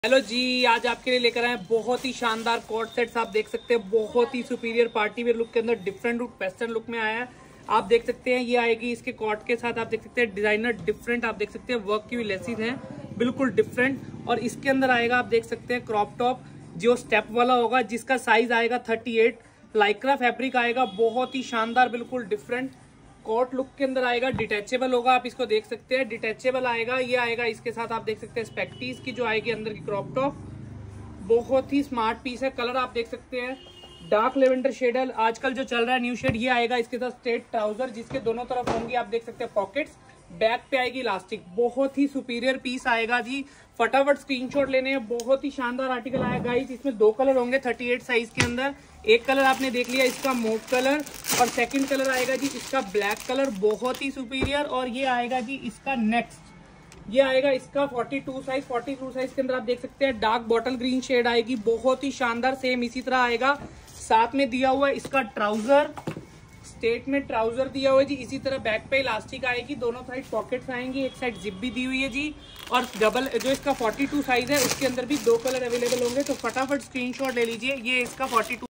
Hello जी, आज आपके लिए लेकर आए हैं बहुत ही शानदार कॉट सेट्स। आप देख सकते हैं बहुत ही सुपीरियर पार्टी वेयर लुक के अंदर डिफरेंट लुक वेस्टर्न लुक में आया है। आप देख सकते हैं ये आएगी इसके कॉट के साथ। आप देख सकते हैं डिजाइनर डिफरेंट, आप देख सकते हैं वर्क की हुई लेसिस हैं बिल्कुल डिफरेंट। और इसके अंदर आएगा आप देख सकते हैं क्रॉप टॉप जो स्टेप वाला होगा, जिसका साइज आएगा 38। लाइक्रा फैब्रिक आएगा, बहुत ही शानदार बिल्कुल डिफरेंट कोट लुक के अंदर आएगा। डिटैचेबल होगा, आप इसको देख सकते हैं डिटैचेबल आएगा। ये आएगा इसके साथ आप देख सकते हैं स्पेक्टीज की जो आएगी अंदर की क्रॉप टॉप, बहुत ही स्मार्ट पीस है। कलर आप देख सकते हैं डार्क लेवेंडर शेड है आजकल जो चल रहा है न्यू शेड। ये आएगा इसके साथ स्ट्रेट ट्राउजर जिसके दोनों तरफ होंगी आप देख सकते हैं पॉकेट्स। बैक पे आएगी इलास्टिक, बहुत ही सुपीरियर पीस आएगा जी। फटाफट स्क्रीनशॉट लेने हैं, बहुत ही शानदार आर्टिकल आया गाइस। इसमें दो कलर होंगे 38 साइज के अंदर। एक कलर आपने देख लिया इसका मूव कलर, और सेकंड कलर आएगा जी इसका ब्लैक कलर, बहुत ही सुपीरियर। और ये आएगा जी इसका नेक्स्ट, ये आएगा इसका 42 साइज। 42 साइज के अंदर आप देख सकते हैं डार्क बॉटल ग्रीन शेड आएगी, बहुत ही शानदार। सेम इसी तरह आएगा। साथ में दिया हुआ है इसका ट्राउजर, स्टेट में ट्राउजर दिया हुआ है जी। इसी तरह बैक पे इलास्टिक आएगी, दोनों साइड पॉकेट्स आएंगी, एक साइड जिप भी दी हुई है जी। और डबल जो इसका 42 साइज है उसके अंदर भी दो कलर अवेलेबल होंगे। तो फटाफट स्क्रीनशॉट ले लीजिए। ये इसका 42